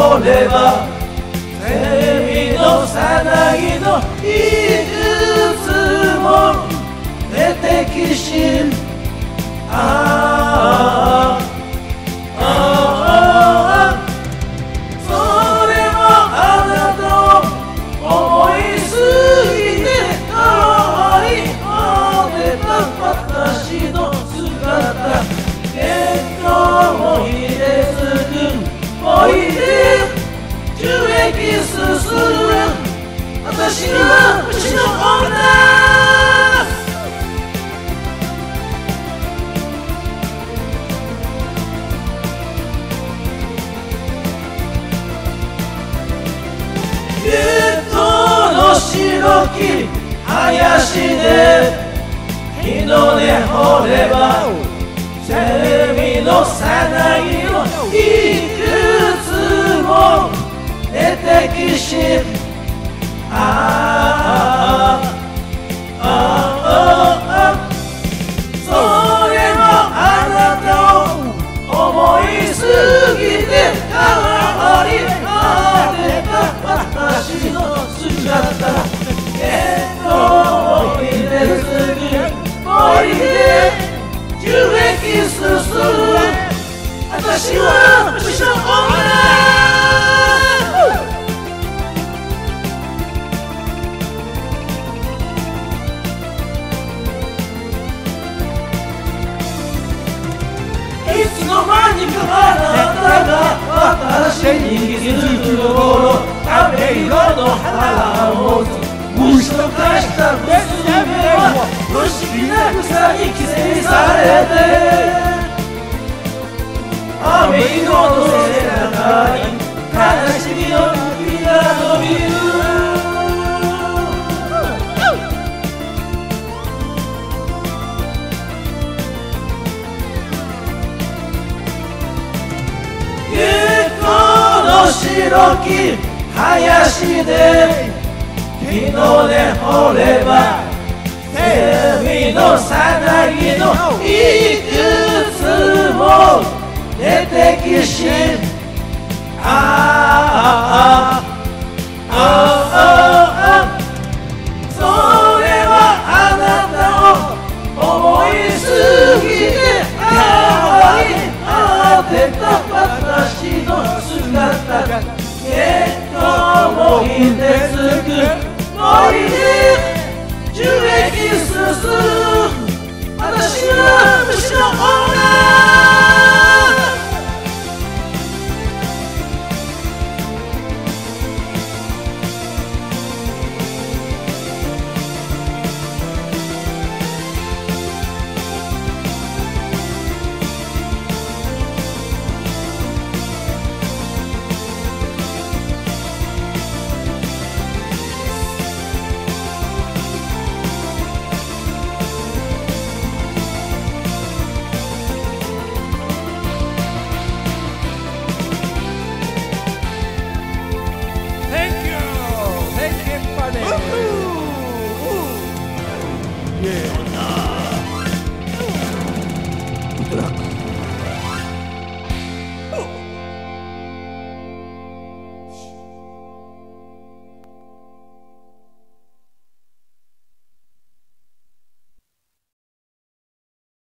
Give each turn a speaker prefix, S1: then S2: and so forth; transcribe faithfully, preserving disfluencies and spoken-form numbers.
S1: 掘ればセミのさなぎのいくつも出てきしああああそれもあなたを思いすぎて変わり果てた私の姿結婚を入れつくおいで樹液すする私は虫の女ゲットの白き林で日の根掘ればセミのさなぎのいくつも出てきしあああああそれもあなたを思いすぎて変わり果てた私の姿結婚を入れすぎ森で樹液すする私は虫の女いつの間にかあなたが私に気づく頃壁色の腹を持つ虫と化した娘は不思議な草に寄生されて雨色の背中に悲しみの指が伸びる白き林で日の根掘ればセミのさなぎのい